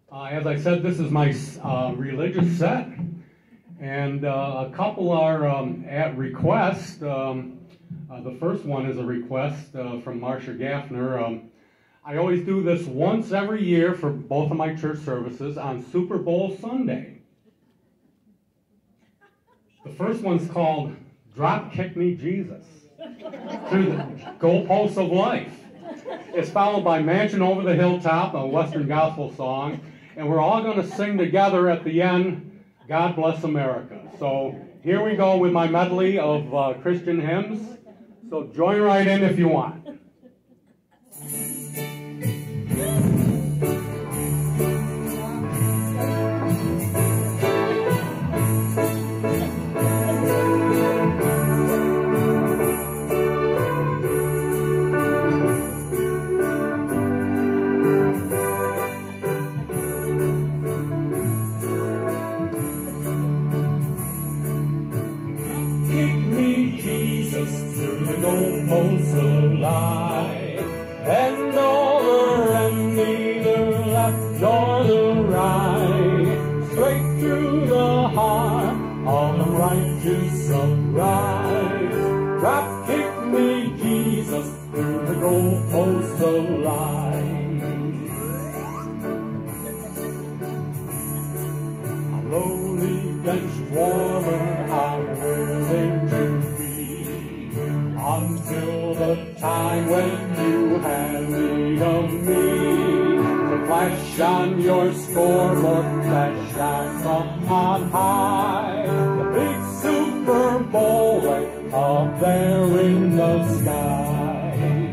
As I said, this is my religious set, and a couple are at request. The first one is a request from Marcia Gaffner. I always do this once every year for both of my church services on Super Bowl Sunday. The first one's called Drop Kick Me Jesus, through the goalposts of life. It's followed by Mansion Over the Hilltop, a Western gospel song, and we're all going to sing together at the end, God Bless America. So here we go with my medley of Christian hymns. So join right in if you want. Goalposts alive, and over and neither left nor the right, straight through the heart of the righteous upright. Drop kick me, Jesus, through the goalposts alive. A lowly bench warmer, I'm willing to until the time when you have need of me to flash on your scoreboard, flash out from on high, the big Super Bowl way up there in the sky.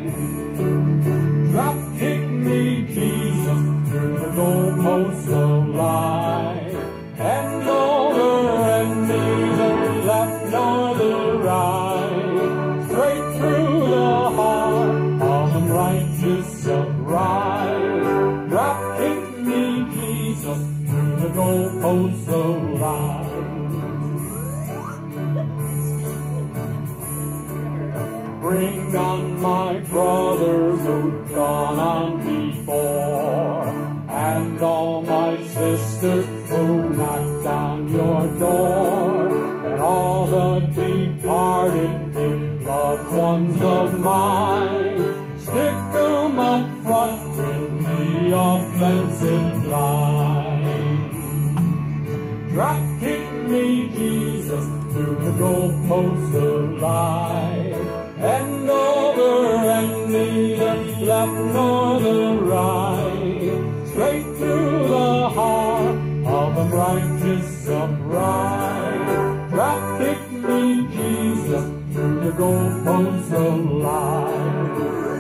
Drop kick me, Jesus, through the goalposts of life, and over and neither left nor the right, through the heart of the righteous upright. Drop kick me, Jesus, through the goalposts of life. Bring on my brothers who've gone on before, and all my sisters who knocked on your door, and all the departed loved ones of mine. Stick 'em up front in the offensive line. Drop kick me, Jesus, through the goalposts of life, and over and neither left nor the right, straight through the heart of the righteous upright. Drop kick me, Jesus, through the goalposts of life.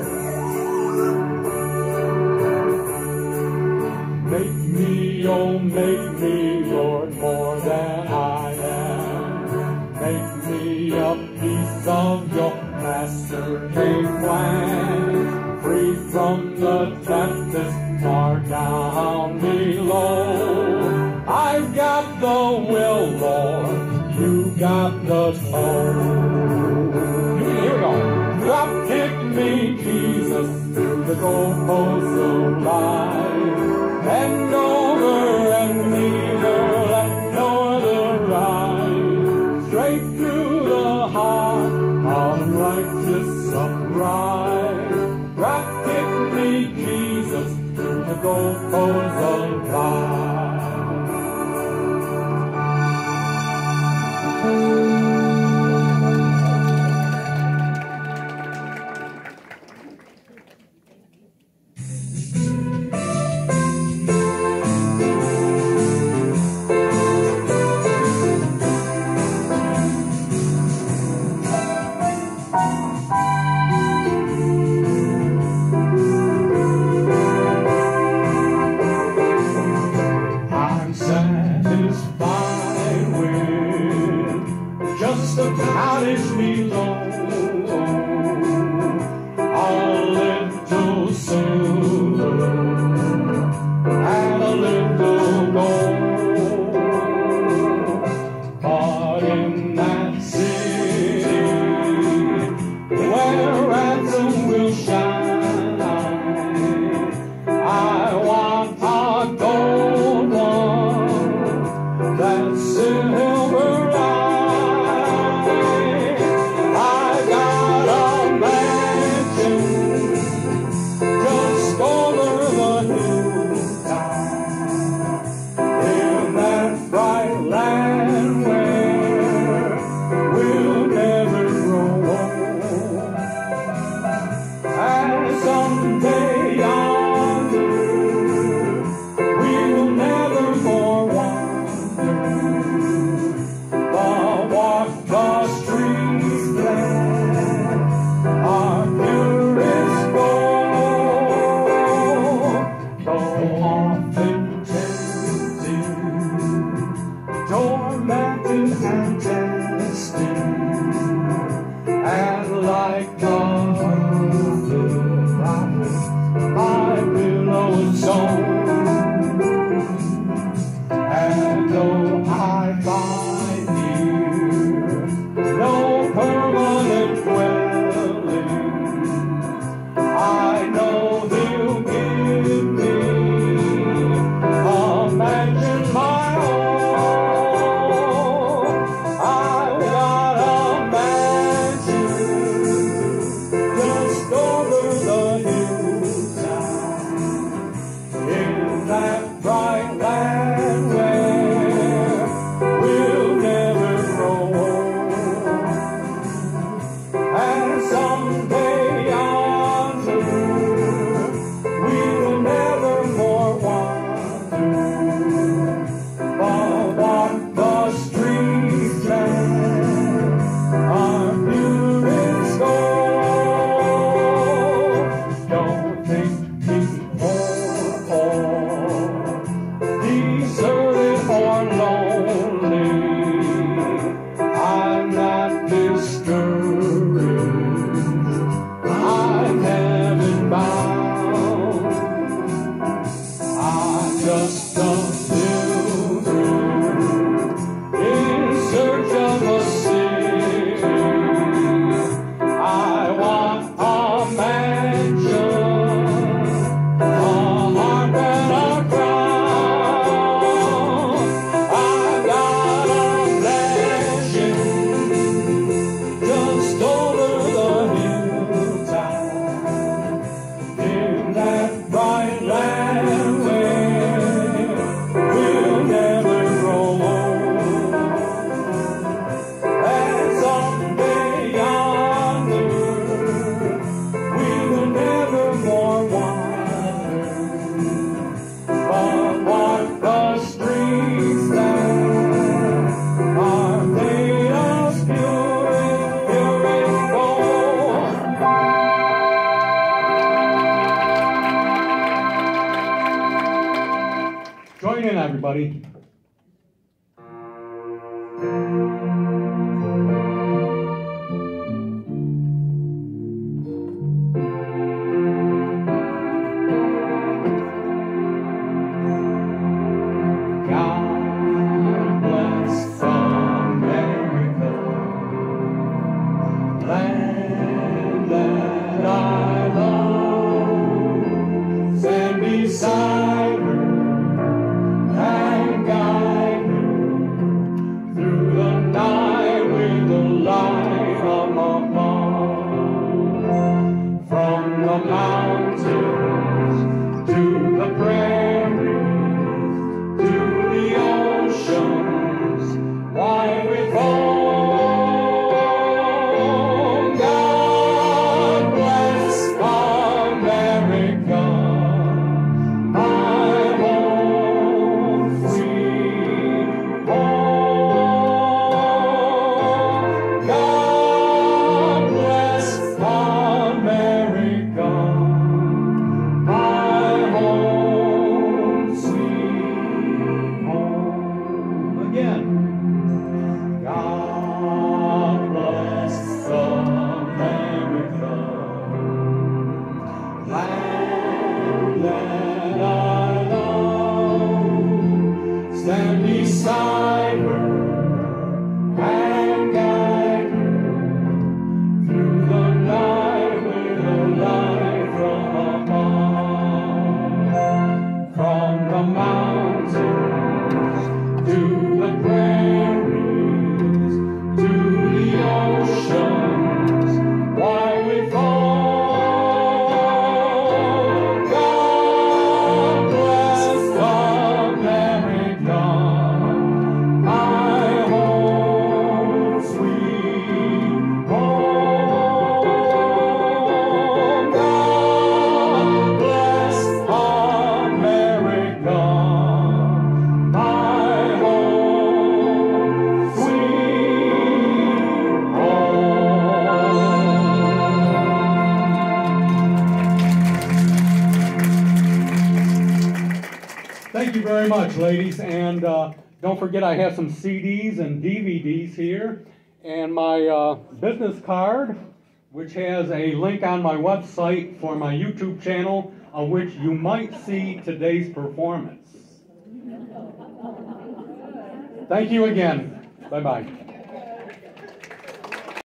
Make me, oh make me, Lord, more than I am. Make me a piece of your masterly plan, free from the tempest far down below. I've got the will, Lord, you got the soul. Here we go. Drop kick me, Jesus, through the goalposts of life, and over and neither left nor the right, straight through the heart of righteous upright. Drop kick me, Jesus, through the goalposts of life. just a pilgrim in search of a city. I want a mansion, a harp and a crown. I've got a mansion just over the hilltop in that bright land where we'll never grow old. And someday yonder we will never more wander, but walk the streets that are made of pure gold. Join in, everybody. God bless America, land that I love. Stand beside her and guide her through the night with the light of above. From the mountains to the prairies to the oceans wide with foam. God bless America, my home, sweet home. God bless America, my home, sweet home. Again. God bless America, land that I love. Stand beside her and guide her through the night with a light from above. From the mountains to the prairies to the oceans wide with foam. God bless America, my home, sweet home. God bless America, my home, sweet home. Thank you very much, ladies, and don't forget I have some CDs and DVDs here, and my business card, which has a link on my website for my YouTube channel, of which you might see today's performance. Thank you again. Bye-bye.